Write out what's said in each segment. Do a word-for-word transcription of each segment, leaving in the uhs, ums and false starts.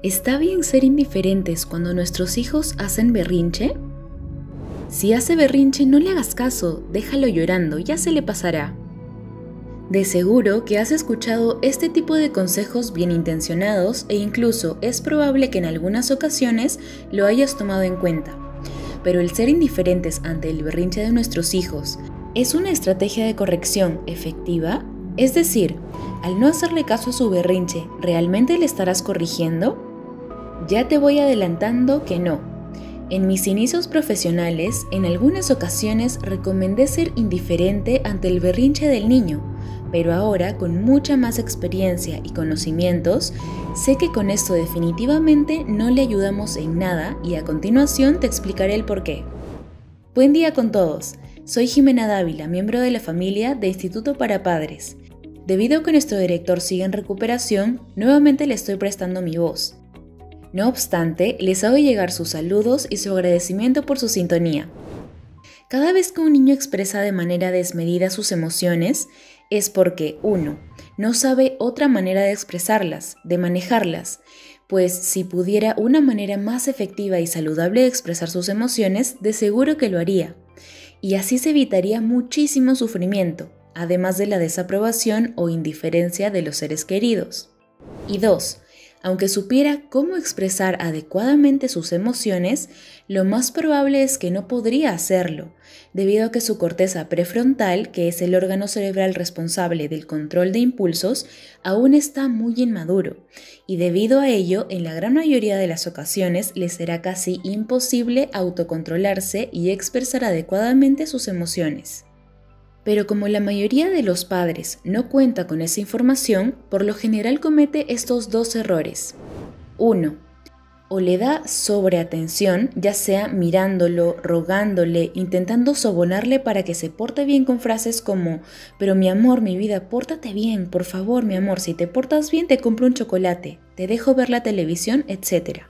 ¿Está bien ser indiferentes cuando nuestros hijos hacen berrinche? Si hace berrinche, no le hagas caso, déjalo llorando, ya se le pasará. De seguro que has escuchado este tipo de consejos bien intencionados e incluso es probable que en algunas ocasiones lo hayas tomado en cuenta. Pero el ser indiferentes ante el berrinche de nuestros hijos ¿es una estrategia de corrección efectiva? Es decir, al no hacerle caso a su berrinche, ¿realmente le estarás corrigiendo? Ya te voy adelantando que no. En mis inicios profesionales, en algunas ocasiones recomendé ser indiferente ante el berrinche del niño, pero ahora, con mucha más experiencia y conocimientos, sé que con esto definitivamente no le ayudamos en nada y a continuación te explicaré el porqué. Buen día con todos. Soy Jimena Dávila, miembro de la familia de Instituto para Padres. Debido a que nuestro director sigue en recuperación, nuevamente le estoy prestando mi voz. No obstante, les hago llegar sus saludos y su agradecimiento por su sintonía. Cada vez que un niño expresa de manera desmedida sus emociones, es porque, uno, no sabe otra manera de expresarlas, de manejarlas, pues si pudiera una manera más efectiva y saludable de expresar sus emociones, de seguro que lo haría. Y así se evitaría muchísimo sufrimiento, además de la desaprobación o indiferencia de los seres queridos. Y dos, aunque supiera cómo expresar adecuadamente sus emociones, lo más probable es que no podría hacerlo, debido a que su corteza prefrontal, que es el órgano cerebral responsable del control de impulsos, aún está muy inmaduro, y debido a ello, en la gran mayoría de las ocasiones, le será casi imposible autocontrolarse y expresar adecuadamente sus emociones. Pero como la mayoría de los padres no cuenta con esa información, por lo general comete estos dos errores. uno. O le da sobreatención, ya sea mirándolo, rogándole, intentando sobornarle para que se porte bien con frases como «Pero mi amor, mi vida, pórtate bien, por favor, mi amor, si te portas bien te compro un chocolate, te dejo ver la televisión, etcétera»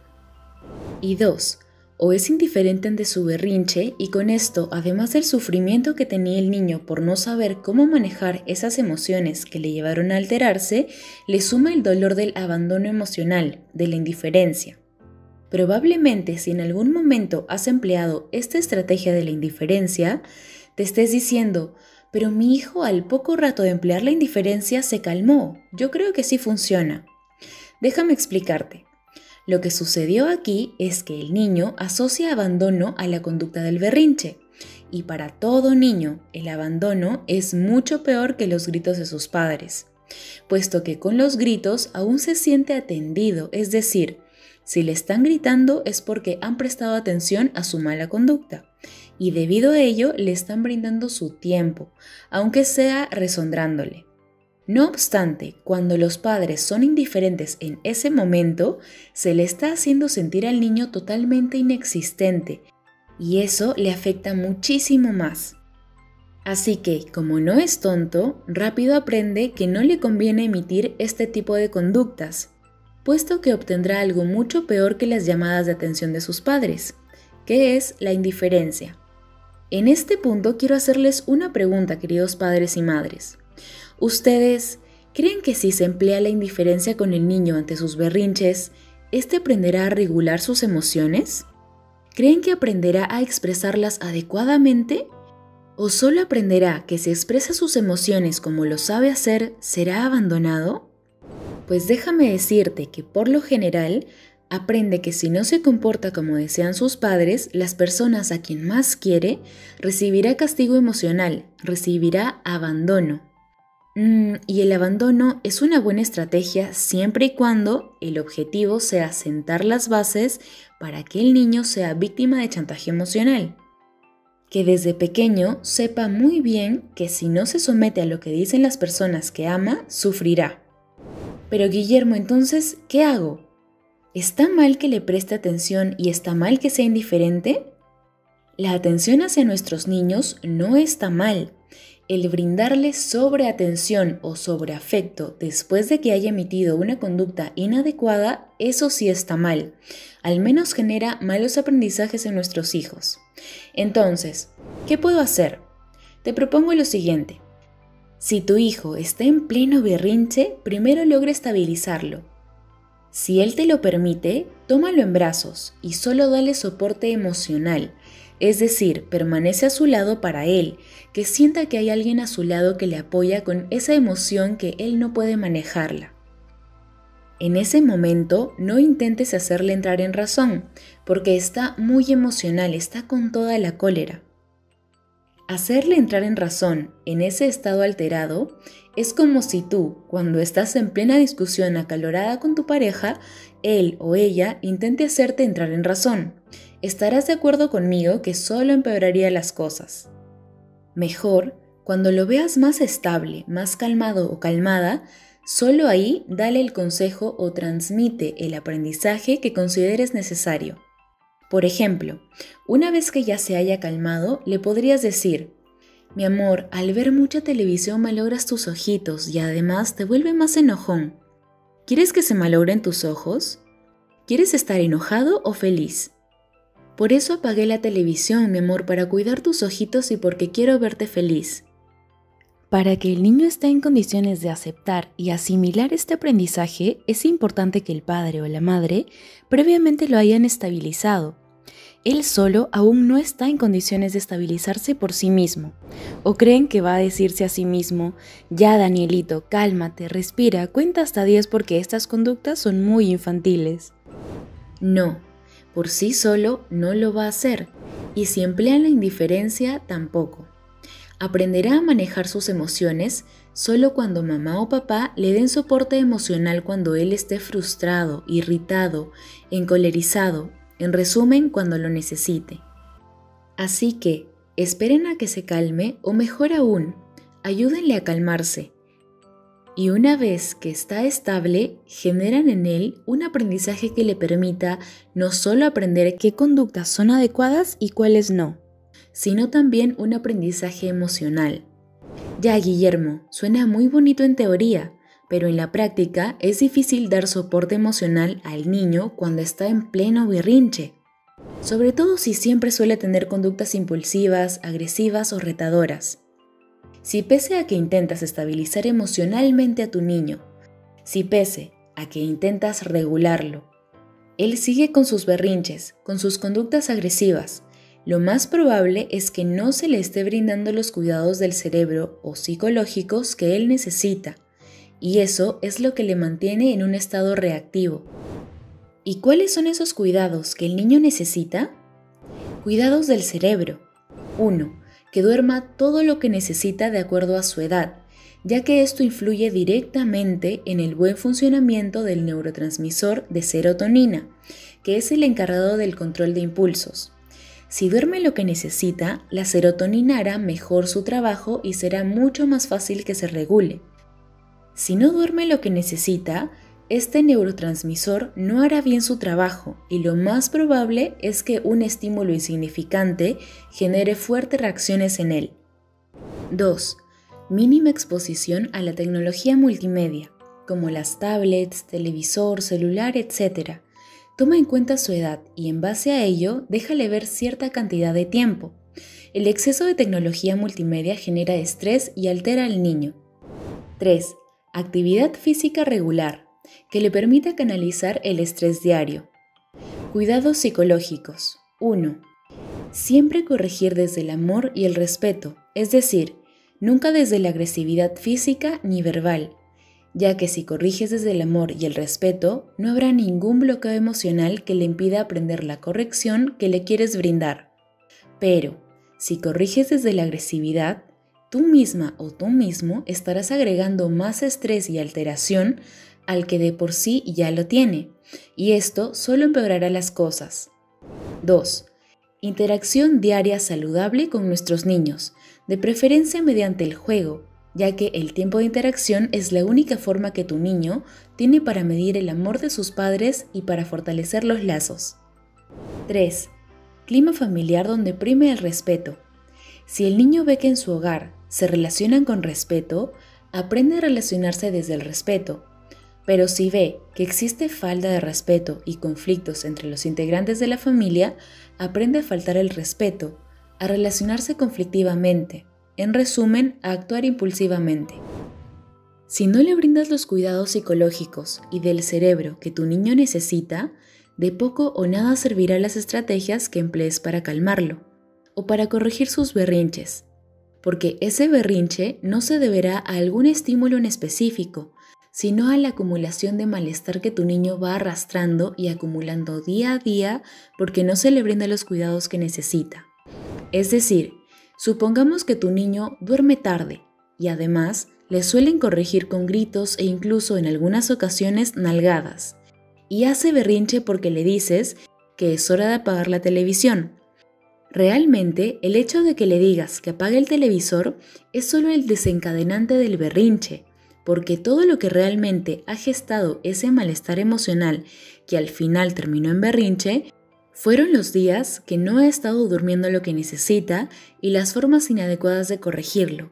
Y dos. O es indiferente ante su berrinche y con esto, además del sufrimiento que tenía el niño por no saber cómo manejar esas emociones que le llevaron a alterarse, le suma el dolor del abandono emocional, de la indiferencia. Probablemente si en algún momento has empleado esta estrategia de la indiferencia, te estés diciendo, pero mi hijo al poco rato de emplear la indiferencia se calmó, yo creo que sí funciona. Déjame explicarte. Lo que sucedió aquí es que el niño asocia abandono a la conducta del berrinche, y para todo niño el abandono es mucho peor que los gritos de sus padres, puesto que con los gritos aún se siente atendido, es decir, si le están gritando es porque han prestado atención a su mala conducta, y debido a ello le están brindando su tiempo, aunque sea rezondrándole. No obstante, cuando los padres son indiferentes en ese momento, se le está haciendo sentir al niño totalmente inexistente y eso le afecta muchísimo más. Así que, como no es tonto, rápido aprende que no le conviene emitir este tipo de conductas, puesto que obtendrá algo mucho peor que las llamadas de atención de sus padres, que es la indiferencia. En este punto quiero hacerles una pregunta, queridos padres y madres. ¿Ustedes creen que si se emplea la indiferencia con el niño ante sus berrinches, éste aprenderá a regular sus emociones? ¿Creen que aprenderá a expresarlas adecuadamente? ¿O solo aprenderá que si expresa sus emociones como lo sabe hacer, será abandonado? Pues déjame decirte que por lo general, aprende que si no se comporta como desean sus padres, las personas a quien más quiere, recibirá castigo emocional, recibirá abandono. Mm, y el abandono es una buena estrategia siempre y cuando el objetivo sea sentar las bases para que el niño sea víctima de chantaje emocional. Que desde pequeño sepa muy bien que si no se somete a lo que dicen las personas que ama, sufrirá. Pero Guillermo, entonces, ¿qué hago? ¿Está mal que le preste atención y está mal que sea indiferente? La atención hacia nuestros niños no está mal. El brindarle sobreatención o sobreafecto después de que haya emitido una conducta inadecuada, eso sí está mal. Al menos genera malos aprendizajes en nuestros hijos. Entonces, ¿qué puedo hacer? Te propongo lo siguiente. Si tu hijo está en pleno berrinche, primero logra estabilizarlo. Si él te lo permite, tómalo en brazos y solo dale soporte emocional, es decir, permanece a su lado para él, que sienta que hay alguien a su lado que le apoya con esa emoción que él no puede manejarla. En ese momento, no intentes hacerle entrar en razón, porque está muy emocional, está con toda la cólera. Hacerle entrar en razón en ese estado alterado es como si tú, cuando estás en plena discusión acalorada con tu pareja, él o ella intente hacerte entrar en razón. Estarás de acuerdo conmigo que solo empeoraría las cosas. Mejor, cuando lo veas más estable, más calmado o calmada, solo ahí dale el consejo o transmite el aprendizaje que consideres necesario. Por ejemplo, una vez que ya se haya calmado, le podrías decir: mi amor, al ver mucha televisión malogras tus ojitos y además te vuelve más enojón. ¿Quieres que se malogren tus ojos? ¿Quieres estar enojado o feliz? Por eso apagué la televisión, mi amor, para cuidar tus ojitos y porque quiero verte feliz. Para que el niño esté en condiciones de aceptar y asimilar este aprendizaje, es importante que el padre o la madre previamente lo hayan estabilizado. Él solo aún no está en condiciones de estabilizarse por sí mismo. ¿O creen que va a decirse a sí mismo: ya Danielito, cálmate, respira, cuenta hasta diez porque estas conductas son muy infantiles? No, por sí solo no lo va a hacer, y si emplea la indiferencia tampoco. Aprenderá a manejar sus emociones solo cuando mamá o papá le den soporte emocional cuando él esté frustrado, irritado, encolerizado, en resumen, cuando lo necesite. Así que, esperen a que se calme o mejor aún, ayúdenle a calmarse. Y una vez que está estable, generan en él un aprendizaje que le permita no solo aprender qué conductas son adecuadas y cuáles no, sino también un aprendizaje emocional. Ya, Guillermo, suena muy bonito en teoría, pero en la práctica es difícil dar soporte emocional al niño cuando está en pleno berrinche, sobre todo si siempre suele tener conductas impulsivas, agresivas o retadoras. Si pese a que intentas estabilizar emocionalmente a tu niño, si pese a que intentas regularlo, él sigue con sus berrinches, con sus conductas agresivas, lo más probable es que no se le esté brindando los cuidados del cerebro o psicológicos que él necesita, y eso es lo que le mantiene en un estado reactivo. ¿Y cuáles son esos cuidados que el niño necesita? Cuidados del cerebro. uno. Que duerma todo lo que necesita de acuerdo a su edad, ya que esto influye directamente en el buen funcionamiento del neurotransmisor de serotonina, que es el encargado del control de impulsos. Si duerme lo que necesita, la serotonina hará mejor su trabajo y será mucho más fácil que se regule. Si no duerme lo que necesita, este neurotransmisor no hará bien su trabajo y lo más probable es que un estímulo insignificante genere fuertes reacciones en él. dos. Mínima exposición a la tecnología multimedia, como las tablets, televisor, celular, etcétera. Toma en cuenta su edad y en base a ello déjale ver cierta cantidad de tiempo. El exceso de tecnología multimedia genera estrés y altera al niño. tres. Actividad física regular, que le permita canalizar el estrés diario. Cuidados psicológicos. uno. Siempre corregir desde el amor y el respeto, es decir, nunca desde la agresividad física ni verbal, ya que si corriges desde el amor y el respeto, no habrá ningún bloqueo emocional que le impida aprender la corrección que le quieres brindar. Pero, si corriges desde la agresividad, tú misma o tú mismo estarás agregando más estrés y alteración al que de por sí ya lo tiene, y esto solo empeorará las cosas. dos. Interacción diaria saludable con nuestros niños, de preferencia mediante el juego, ya que el tiempo de interacción es la única forma que tu niño tiene para medir el amor de sus padres y para fortalecer los lazos. tres. Clima familiar donde prime el respeto. Si el niño ve que en su hogar se relacionan con respeto, aprende a relacionarse desde el respeto. Pero si ve que existe falta de respeto y conflictos entre los integrantes de la familia, aprende a faltar el respeto, a relacionarse conflictivamente, en resumen, a actuar impulsivamente. Si no le brindas los cuidados psicológicos y del cerebro que tu niño necesita, de poco o nada servirán las estrategias que emplees para calmarlo o para corregir sus berrinches, porque ese berrinche no se deberá a algún estímulo en específico, sino a la acumulación de malestar que tu niño va arrastrando y acumulando día a día porque no se le brinda los cuidados que necesita. Es decir, supongamos que tu niño duerme tarde y además le suelen corregir con gritos e incluso en algunas ocasiones nalgadas, y hace berrinche porque le dices que es hora de apagar la televisión. Realmente, el hecho de que le digas que apague el televisor es solo el desencadenante del berrinche, porque todo lo que realmente ha gestado ese malestar emocional que al final terminó en berrinche fueron los días que no ha estado durmiendo lo que necesita y las formas inadecuadas de corregirlo.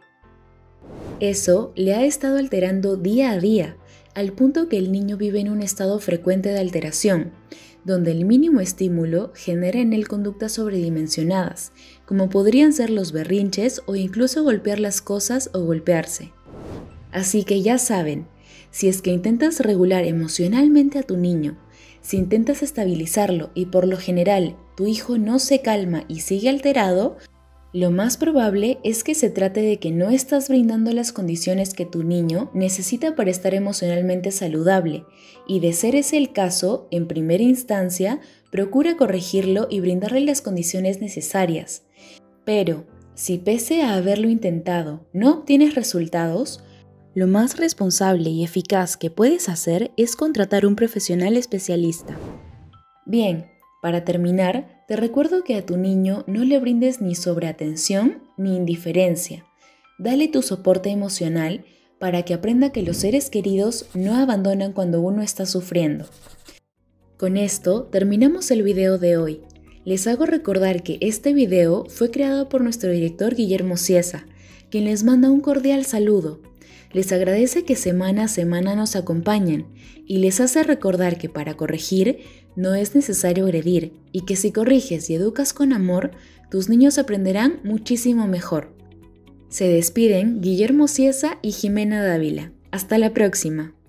Eso le ha estado alterando día a día, al punto que el niño vive en un estado frecuente de alteración, donde el mínimo estímulo genera en él conductas sobredimensionadas, como podrían ser los berrinches o incluso golpear las cosas o golpearse. Así que ya saben, si es que intentas regular emocionalmente a tu niño, si intentas estabilizarlo y por lo general tu hijo no se calma y sigue alterado, lo más probable es que se trate de que no estás brindando las condiciones que tu niño necesita para estar emocionalmente saludable, y de ser ese el caso, en primera instancia, procura corregirlo y brindarle las condiciones necesarias. Pero, si pese a haberlo intentado no obtienes resultados, lo más responsable y eficaz que puedes hacer es contratar un profesional especialista. Bien, para terminar, te recuerdo que a tu niño no le brindes ni sobreatención ni indiferencia. Dale tu soporte emocional para que aprenda que los seres queridos no abandonan cuando uno está sufriendo. Con esto terminamos el video de hoy. Les hago recordar que este video fue creado por nuestro director Guillermo Ciesa, quien les manda un cordial saludo. Les agradece que semana a semana nos acompañen y les hace recordar que para corregir no es necesario agredir y que si corriges y educas con amor, tus niños aprenderán muchísimo mejor. Se despiden Guillermo Ciesa y Jimena Dávila. Hasta la próxima.